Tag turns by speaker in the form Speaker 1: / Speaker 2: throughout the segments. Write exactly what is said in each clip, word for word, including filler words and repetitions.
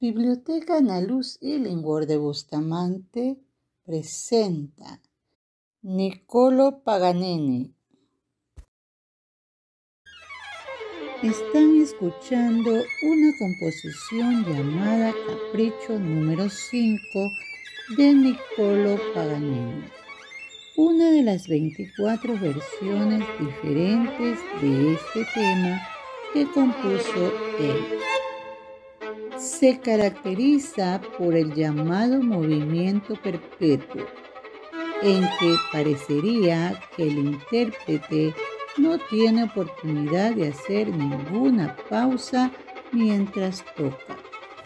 Speaker 1: Biblioteca Ana Luz Illingworth de Bustamante presenta Niccolò Paganini. Están escuchando una composición llamada Capricho número cinco de Niccolò Paganini, una de las veinticuatro versiones diferentes de este tema que compuso él. Se caracteriza por el llamado movimiento perpetuo, en que parecería que el intérprete no tiene oportunidad de hacer ninguna pausa mientras toca.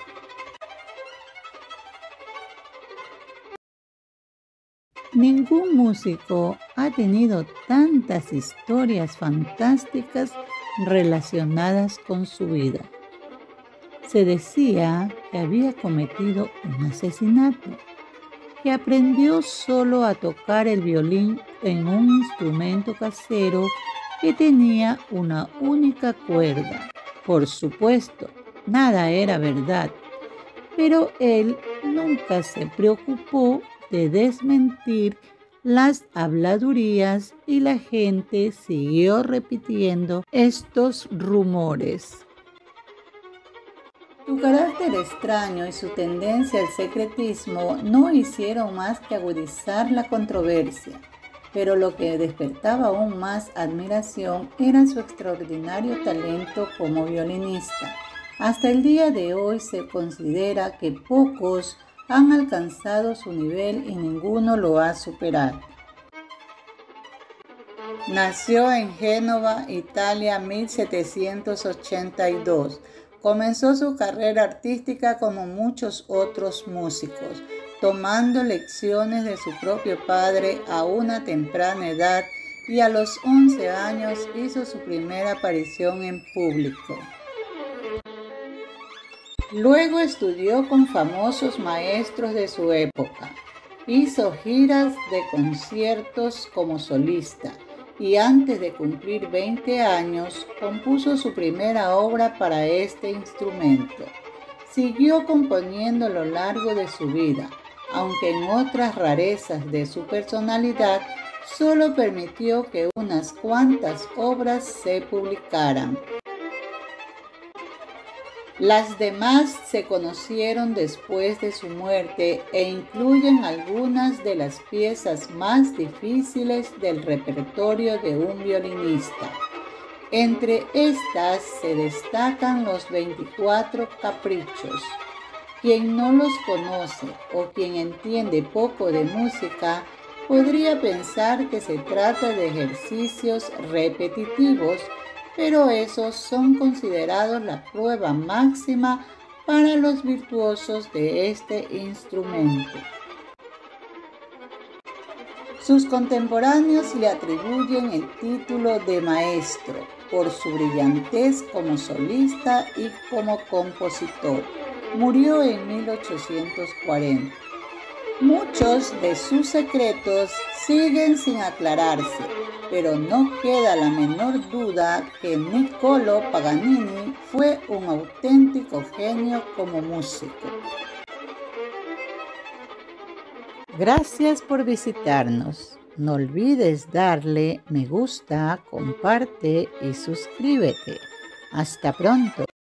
Speaker 1: Ningún músico ha tenido tantas historias fantásticas relacionadas con su vida. Se decía que había cometido un asesinato, que aprendió solo a tocar el violín en un instrumento casero que tenía una única cuerda. Por supuesto, nada era verdad, pero él nunca se preocupó de desmentir las habladurías y la gente siguió repitiendo estos rumores. Su carácter extraño y su tendencia al secretismo no hicieron más que agudizar la controversia, pero lo que despertaba aún más admiración era su extraordinario talento como violinista. Hasta el día de hoy se considera que pocos han alcanzado su nivel y ninguno lo ha superado. Nació en Génova, Italia, en mil setecientos ochenta y dos. Comenzó su carrera artística como muchos otros músicos, tomando lecciones de su propio padre a una temprana edad y a los once años hizo su primera aparición en público. Luego estudió con famosos maestros de su época, hizo giras de conciertos como solista y antes de cumplir veinte años compuso su primera obra para este instrumento. Siguió componiendo a lo largo de su vida, aunque en otras rarezas de su personalidad solo permitió que unas cuantas obras se publicaran. Las demás se conocieron después de su muerte e incluyen algunas de las piezas más difíciles del repertorio de un violinista. Entre estas se destacan los veinticuatro caprichos. Quien no los conoce o quien entiende poco de música podría pensar que se trata de ejercicios repetitivos, pero esos son considerados la prueba máxima para los virtuosos de este instrumento. Sus contemporáneos le atribuyen el título de maestro por su brillantez como solista y como compositor. Murió en mil ochocientos cuarenta. Muchos de sus secretos siguen sin aclararse, pero no queda la menor duda que Niccolò Paganini fue un auténtico genio como músico. Gracias por visitarnos. No olvides darle me gusta, comparte y suscríbete. Hasta pronto.